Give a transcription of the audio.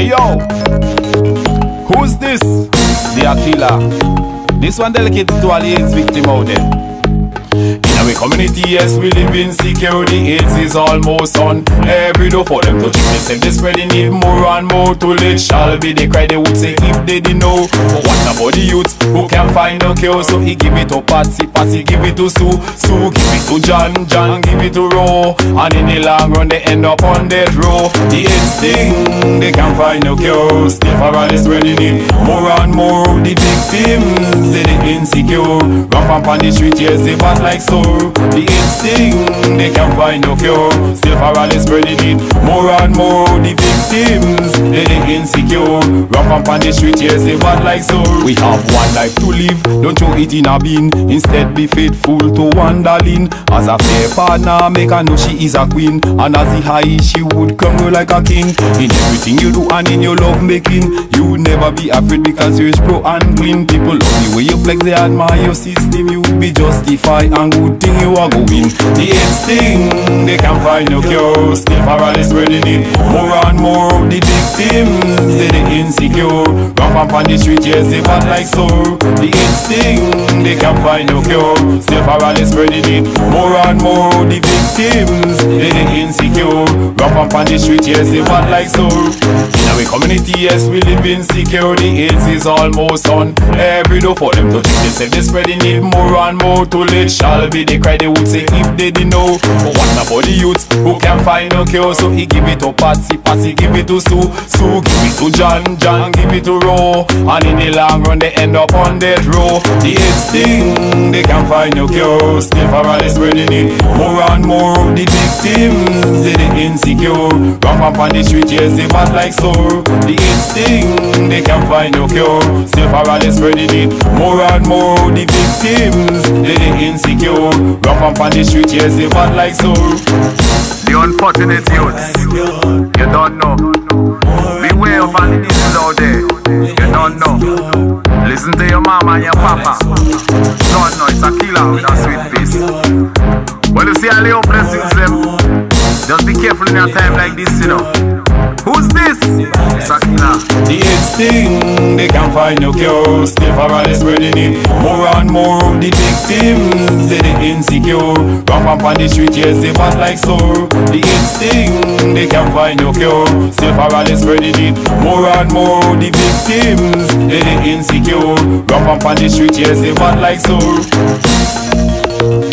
Hey yo, who's this? The Akilla. This one dedicated to all the AIDS victim out there. In our community, yes, we live in security. AIDS is almost on every door for them to check themselves. They spreading it more and more till it shall be the cry. They would say if they didn't know. But what about the youth who can find a cure? So he give it to Patsy, Patsy give it to Sue, Sue give it to John, John give it to Ro. And in the long run they end up on death row. The AIDS thing, they can't find no cure. Still for all they spreading it more and more. The victims, they insecure. Ramp up on the street, yes, they bad like so. The AIDS thing, they can't find no cure. Still for all they spreading it more and more. The victims, they insecure. Ramp up on the street, yes, they bad like so. We have one life to live, don't throw it in a bin. Instead be faithful to one darling. As a fair partner, make her know she is a queen. And as the high, she would come like a king. In everything you do and in your love making, you never be afraid because you're pro and clean. People love the way you flex, they admire your system. You be justified and good thing you are going. The AIDS thing, they can't find no cure. Still for all they spreading it more and more. The victims, they insecure. Ramp up on the street, yes, they bad like so. The AIDS thing, they can't find no cure. Still for all they spreading it more and more. The victims, they insecure. Ramp up on the street, yes, they bad like so. In our community, yes, we live in security. AIDS is almost on every door for them to check themselves. They spreading it more and more till it shall be the cry. They would say if they didn't know. But what about the youth who can't find no cure? So he give it to Patsy, Patsy give it to Sue, Sue give it to John, John give it to Ro. And in the long run they end up on death row. The AIDS thing, they can't find no cure. Still for all they spreading it more and more. The victims, they insecure. Ramp up on the street, yes, they bad like so. The AIDS thing, they can't find no cure. Still for all they spreading it more and more. The victims, they insecure. Ramp up on the street, yes, they bad like so. The unfortunate youths, you don't know. Beware of all the diseases out there. You don't know. Listen to your mama and your papa. Don't know, it's a killer with a sweet face. When you see all the hopeless youths them, just be careful in a time like this, you know. Who's this? It's Akilla. The AIDS thing, they can't find no cure. Still for all they spreading it more and more. The victims, they insecure. Ramp up on the street, yes, they bad like so. The AIDS thing, they can't find no cure. Still for all they spreading it more and more. The victims, they insecure. Ramp up on the street, yes, they bad like so.